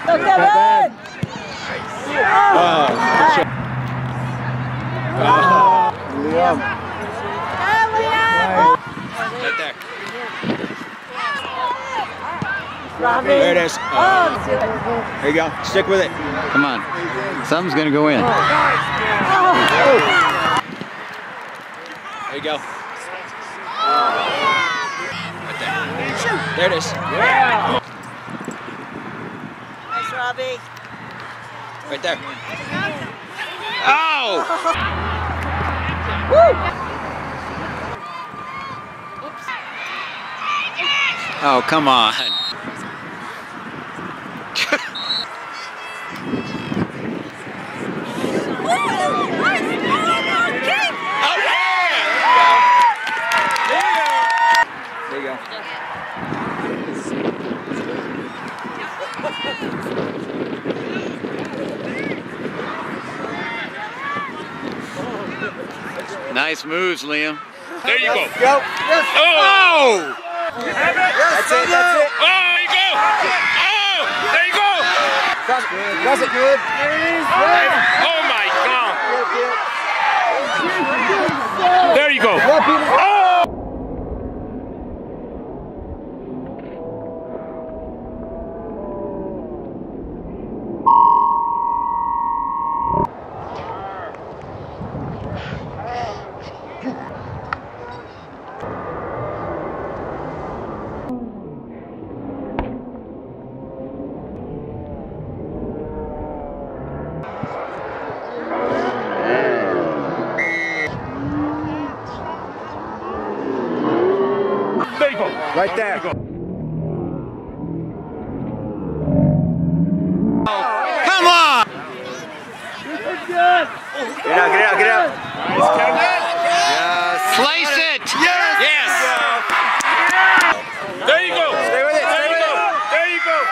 Go, Kevin! Oh, Liam. right there. Robbie. There it is. There you go. Stick with it. Come on. Something's going to go in. There you go. Right there. There it is. Yeah. Nice, Robbie. Right there. Oh! Woo! Oh, come on. There you go. Nice moves, Liam. There you go. Go. Yes. Oh! That's it. That's it. Oh, there you go. Oh, there you go. Does it good? Oh my God. There you go. Oh! There you go. Right there. There you go. Come on! Get out, get out, get out. Slice it! Yes! There you go. Stay with it, stay with it. There you go.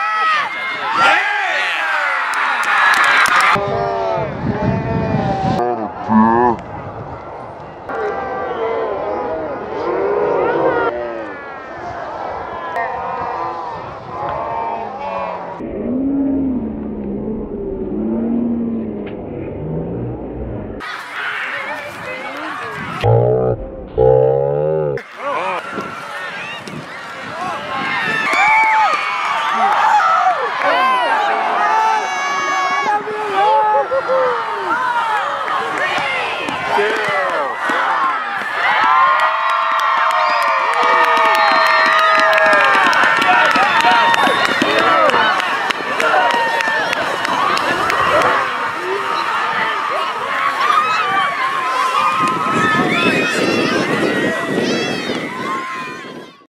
Yeah.